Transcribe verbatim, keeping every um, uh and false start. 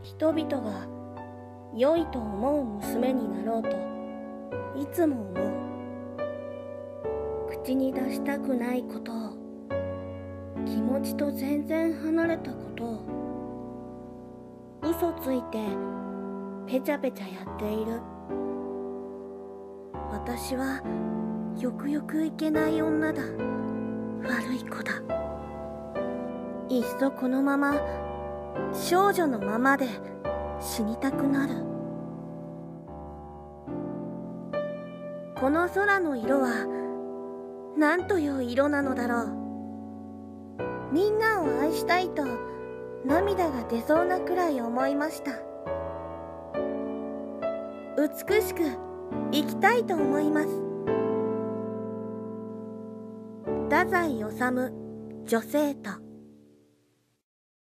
人々が良いと思う娘になろうといつも思う。口に出したくないことを、気持ちと全然離れたことを、嘘ついてペチャペチャやっている。私はよくよくいけない女だ。悪い子だ。いっそこのまま少女のままで死にたくなる。この空の色はなんという色なのだろう。みんなを愛したいと涙が出そうなくらい思いました。美しく生きたいと思います。太宰治、女生徒。